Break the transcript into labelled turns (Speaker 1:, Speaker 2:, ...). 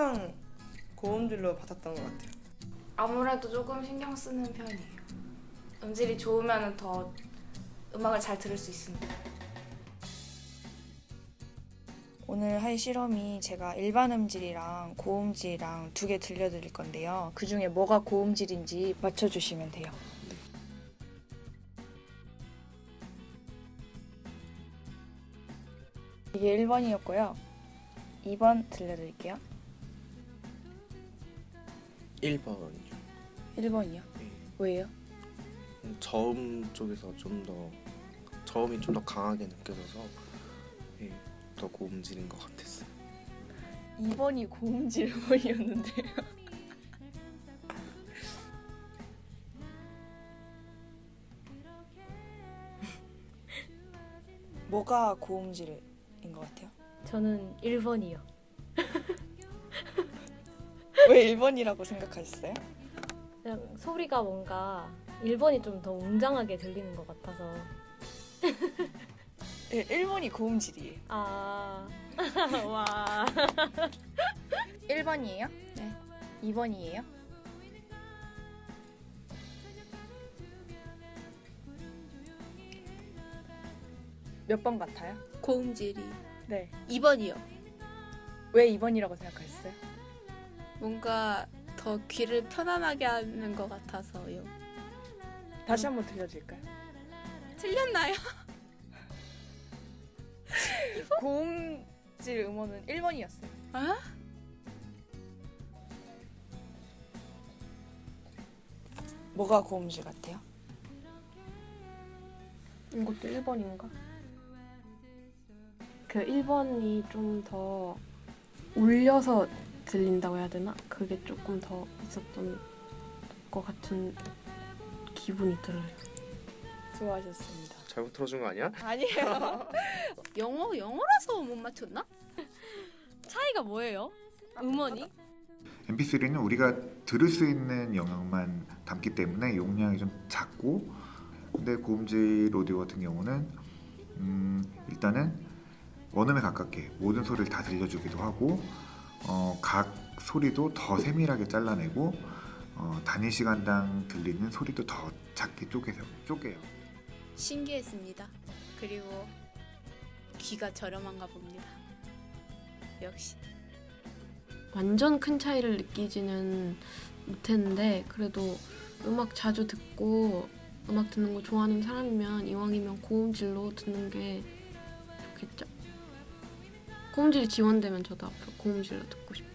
Speaker 1: 항상 고음질로 받았던 것 같아요.
Speaker 2: 아무래도 조금 신경 쓰는 편이에요. 음질이 좋으면 더 음악을 잘 들을 수 있습니다.
Speaker 3: 오늘 할 실험이 제가 일반 음질이랑 고음질이랑 두 개 들려드릴 건데요. 그 중에 뭐가 고음질인지 맞춰주시면 돼요. 이게 1번이었고요. 2번 들려드릴게요.
Speaker 4: 1번이요.
Speaker 3: 1번이요?
Speaker 4: 네.
Speaker 3: 왜요?
Speaker 4: 저음 쪽에서 저음이 좀 더 강하게 느껴져서 예, 더 고음질인 것 같았어요.
Speaker 3: 2번이 고음질 음원이었는데요. 뭐가 고음질인 것 같아요?
Speaker 5: 저는 1번이요.
Speaker 3: 왜 1번이라고 생각하셨어요?
Speaker 5: 그냥 소리가 뭔가 1번이 좀 더 웅장하게 들리는 것 같아서.
Speaker 3: 네, 1번이 고음질이에요.
Speaker 5: 아, 와.
Speaker 3: 1번이에요?
Speaker 5: 네.
Speaker 3: 2번이에요? 몇 번 같아요?
Speaker 6: 고음질이
Speaker 3: 네.
Speaker 6: 2번이요.
Speaker 3: 왜 2번이라고 생각하셨어요?
Speaker 6: 뭔가 더 귀를 편안하게 하는 것 같아서요.
Speaker 3: 다시 한번 들려드릴까요?
Speaker 6: 틀렸나요?
Speaker 3: 고음질 음원은 1번이었어요.
Speaker 6: 아?
Speaker 3: 뭐가 고음질 같아요?
Speaker 7: 이것도 1번인가? 그 1번이 좀 더 울려서 들린다고 해야 되나? 그게 조금 더 있었던 것 같은 기분이 들어요.
Speaker 3: 수고하셨습니다.
Speaker 4: 잘못 들어준 거 아니야?
Speaker 3: 아니에요.
Speaker 6: 영어라서 못 맞췄나?
Speaker 5: 차이가 뭐예요? 음원이?
Speaker 8: MP3는 우리가 들을 수 있는 영역만 담기 때문에 용량이 좀 작고, 근데 고음질 오디오 같은 경우는 일단은 원음에 가깝게 모든 소리를 다 들려주기도 하고, 각 소리도 더 세밀하게 잘라내고, 단위 시간당 들리는 소리도 더 작게 쪼개요.
Speaker 6: 신기했습니다. 그리고 귀가 저렴한가 봅니다. 역시.
Speaker 7: 완전 큰 차이를 느끼지는 못했는데 그래도 음악 자주 듣고 음악 듣는 거 좋아하는 사람이면 이왕이면 고음질로 듣는 게 좋겠죠. 고음질이 지원되면 저도 앞으로 고음질로 듣고 싶어요.